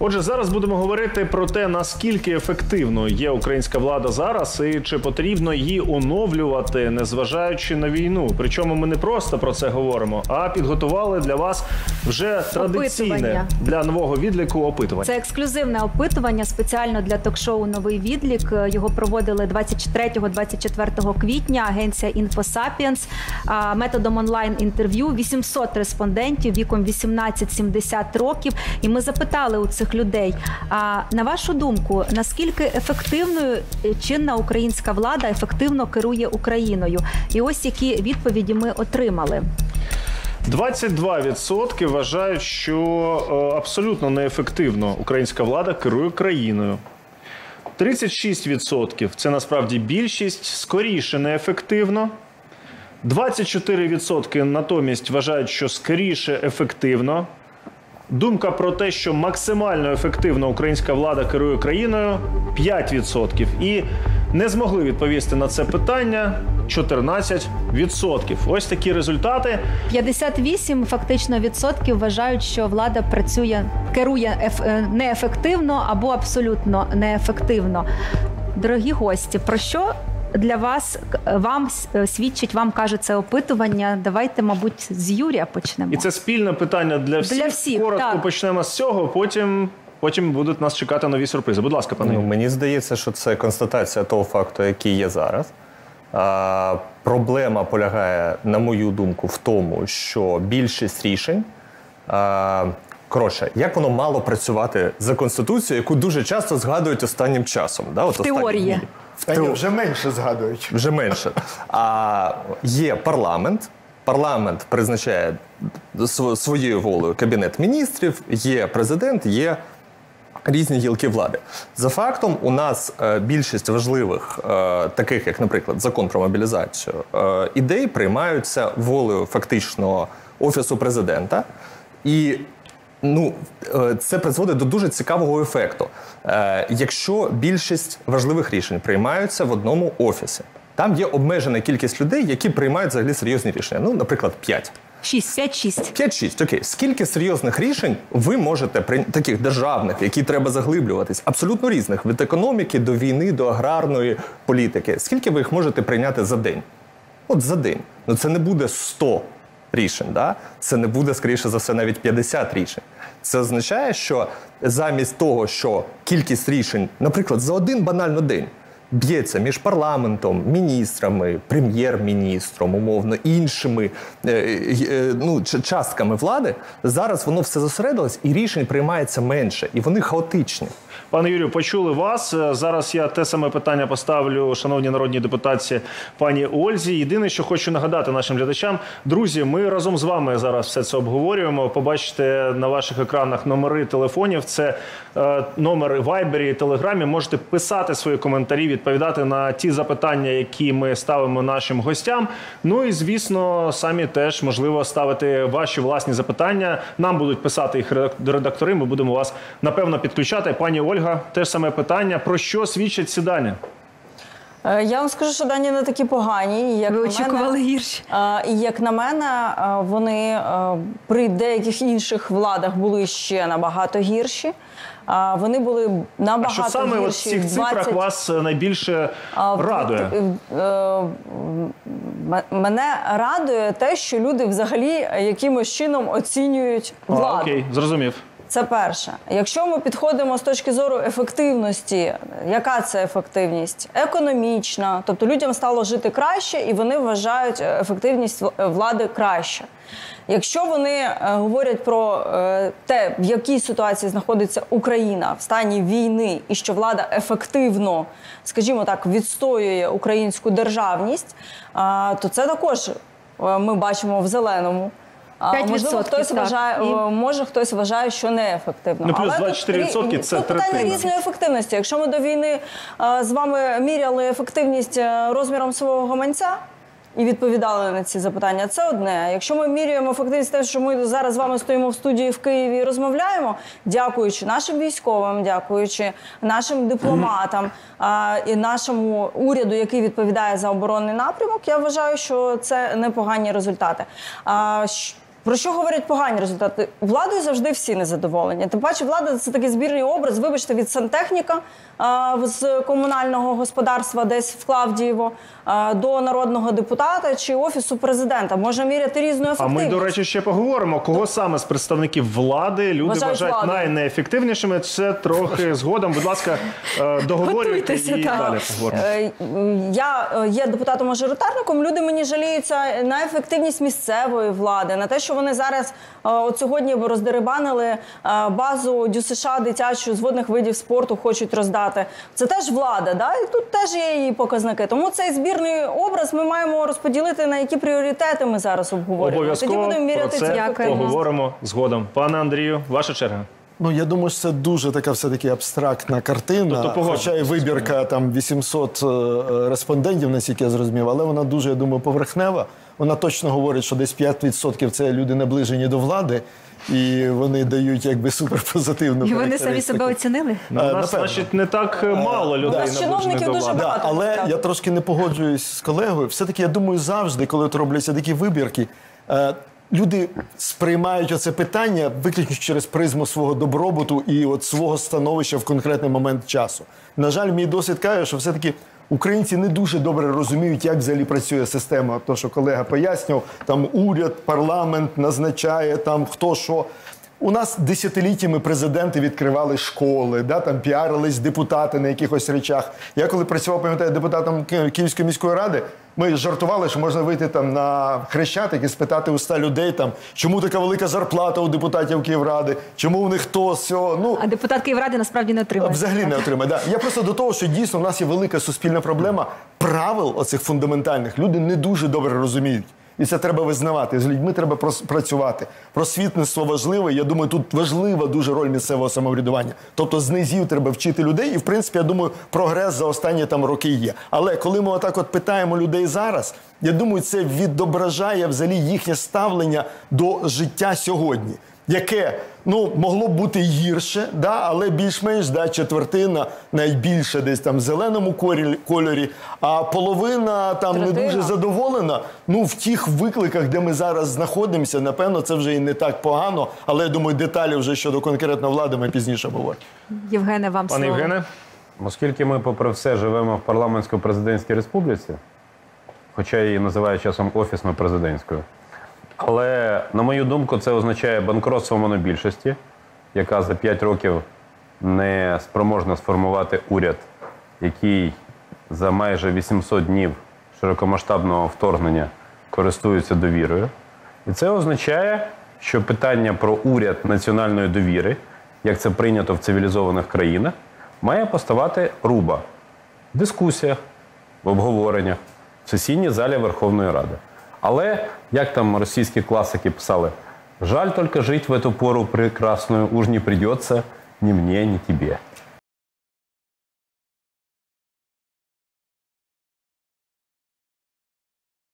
Отже, зараз будемо говорити про те, наскільки ефективно є українська влада зараз і чи потрібно її оновлювати, незважаючи на війну. Причому ми не просто про це говоримо, а підготували для вас вже традиційне для нового відліку опитування. Це ексклюзивне опитування спеціально для ток-шоу «Новий відлік». Його проводили 23-24 квітня агенція «Інфосапіенс» методом онлайн-інтерв'ю. 800 респондентів віком 18-70 років. І ми запитали у цих людей, на вашу думку, наскільки ефективною чинна українська влада ефективно керує Україною? І ось які відповіді ми отримали. 22% вважають, що абсолютно неефективно українська влада керує країною. 36% – це насправді більшість, скоріше неефективно. 24% натомість вважають, що скоріше ефективно. Думка про те, що максимально ефективно українська влада керує країною – 5%. І не змогли відповісти на це питання 14%. Ось такі результати. 58 фактично відсотків вважають, що влада керує неефективно або абсолютно неефективно. Дорогі гості, про що для вас, вам свідчить, вам каже це опитування? Давайте, мабуть, з Юрія почнемо. І це спільне питання для всіх. Для всіх, коротко так. Почнемо з цього, потім будуть нас чекати нові сюрпризи. Будь ласка, пане. Мені здається, що це констатація того факту, який є зараз. Проблема полягає, на мою думку, в тому, що більшість рішень, коротше, як воно мало працювати за Конституцією, яку дуже часто згадують останнім часом. Да? В теорії. Вже менше згадують. Вже менше. Є парламент. Парламент призначає своєю волею Кабінет міністрів, є президент, є різні гілки влади. За фактом, у нас більшість важливих, таких як, наприклад, закон про мобілізацію, ідей приймаються волею фактично Офісу президента. І це призводить до дуже цікавого ефекту. Якщо більшість важливих рішень приймаються в одному офісі, там є обмежена кількість людей, які приймають взагалі серйозні рішення. Наприклад, 5. 5-6. 5-6, окей. Скільки серйозних рішень ви можете, таких державних, які треба заглиблюватись, абсолютно різних, від економіки до війни, до аграрної політики, скільки ви їх можете прийняти за день? От за день. Це не буде 100 рішень, да? Це не буде, скоріше за все, навіть 50 рішень. Це означає, що замість того, що кількість рішень, наприклад, за один банально день, б'ється між парламентом, міністрами, прем'єр-міністром, умовно, іншими частками влади, зараз воно все зосередилось і рішень приймається менше, і вони хаотичні. Пане Юрію, почули вас. Зараз я те саме питання поставлю, шановній народній депутатці пані Ользі. Єдине, що хочу нагадати нашим глядачам. Друзі, ми разом з вами зараз все це обговорюємо. Побачите на ваших екранах номери телефонів. Це номери в Вайбері і Телеграмі. Можете писати свої коментарі, відповідати на ті запитання, які ми ставимо нашим гостям. Ну і, звісно, самі теж, можливо, ставити ваші власні запитання. Нам будуть писати їх редактори, ми будемо вас, напевно, підключати. Пані Ольга, те ж саме питання. Про що свідчать ці дані? Я вам скажу, що дані не такі погані. Як ви очікували гірші? І як на мене, вони при деяких інших владах були ще набагато гірші. Вони були набагато гірші. А що саме в цих цифрах вас найбільше радує? Мене радує те, що люди взагалі якимось чином оцінюють владу. Окей, зрозумів. Це перше. Якщо ми підходимо з точки зору ефективності, яка це ефективність? Економічна, тобто людям стало жити краще і вони вважають ефективність влади краще. Якщо вони говорять про те, в якій ситуації знаходиться Україна в стані війни і що влада ефективно, скажімо так, відстоює українську державність, то це також ми бачимо в зеленому. Можливо, хтось вважає, що неефективно. Ну, плюс 24% – це питання третина. різної ефективності. Якщо ми до війни з вами міряли ефективність розміром свого гаманця і відповідали на ці запитання, це одне. Якщо ми міряємо ефективність те, що ми зараз з вами стоїмо в студії в Києві і розмовляємо, дякуючи нашим військовим, дякуючи нашим дипломатам і нашому уряду, який відповідає за оборонний напрямок, я вважаю, що це непогані результати. Про що говорять погані результати? Владою завжди всі незадоволені. Тим паче, влада – це такий збірний образ, вибачте, від сантехніка з комунального господарства десь в Клавдієво до народного депутата чи Офісу президента. Можна міряти різну А ефективність. ми, до речі, ще поговоримо, кого саме з представників влади люди Вважають вважають владою. найнеефективнішими. Це трохи згодом. Будь ласка, договорюйте Готуйтеся, і так. далі поговоримо. Я є депутатом-мажоритарником, люди мені жаліються на ефективність місцевої влади, на те, що вони зараз от сьогодні роздерибанили базу ДЮСШ дитячу з водних видів спорту, хочуть роздати. Це теж влада, да? І тут теж є її показники. Тому цей збірний образ ми маємо розподілити, на які пріоритети ми зараз обговорюємо. Тоді Обов'язково будемо про міряти цю це ефективність. поговоримо згодом. Пане Андрію, ваша черга. Ну, я думаю, що це дуже така все-таки абстрактна картина, Тобто погоджуєтесь хоча і вибірка там 800 респондентів, наскільки я зрозумів, але вона дуже, я думаю, поверхнева. Вона точно говорить, що десь 5% це люди наближені до влади, і вони дають якби суперпозитивну І вони самі характеристику. себе оцінили? Ну, у нас, напевно. значить, не так мало людей нас наближених чиновників до дуже влади. багато. Але Правда. я трошки не погоджуюсь з колегою. Все-таки я думаю, завжди, коли от робляться такі вибірки, люди сприймають оце питання виключно через призму свого добробуту і от свого становища в конкретний момент часу. На жаль, мій досвід каже, що все-таки українці не дуже добре розуміють, як взагалі працює система. То, що колега пояснював, там уряд, парламент назначає, там хто що. У нас десятиліттями президенти відкривали школи, да, там піарились депутати на якихось речах. Я коли працював, пам'ятаю, депутатом Київської міської ради, ми жартували, що можна вийти там на Хрещатик і спитати у 100 людей, там, чому така велика зарплата у депутатів Київради, чому у них то, сьо. Ну, А депутат Київради насправді не отримує. взагалі не отримає. Да. Я просто до того, що дійсно у нас є велика суспільна проблема правил оцих фундаментальних. Люди не дуже добре розуміють. І це треба визнавати. З людьми треба працювати. Просвітництво важливе. Я думаю, тут важлива дуже роль місцевого самоврядування. Тобто з низів треба вчити людей. І, в принципі, я думаю, прогрес за останні там роки є. Але коли ми отак от питаємо людей зараз, я думаю, це відображає взагалі їхнє ставлення до життя сьогодні. Яке, ну, могло б бути гірше, да, але більш-менш, да, четвертина, навіть більше десь там в зеленому кольорі, а половина там не Третина. дуже задоволена. Ну, в тих викликах, де ми зараз знаходимося, напевно, це вже і не так погано, але, я думаю, деталі вже щодо конкретно влади ми пізніше говоримо. Євгене, вам Пане слово. Євгене? Оскільки ми, попри все, живемо в парламентсько-президентській республіці, хоча її називають часом офісно-президентською, але, на мою думку, це означає банкротство монобільшості, яка за 5 років не спроможна сформувати уряд, який за майже 800 днів широкомасштабного вторгнення користується довірою. І це означає, що питання про уряд національної довіри, як це прийнято в цивілізованих країнах, має поставати руба в дискусіях, в обговореннях, в сесійній залі Верховної Ради. Але, як там російські класики писали, жаль только жить в эту пору прекрасную, уж не придется ни мне, ни тебе.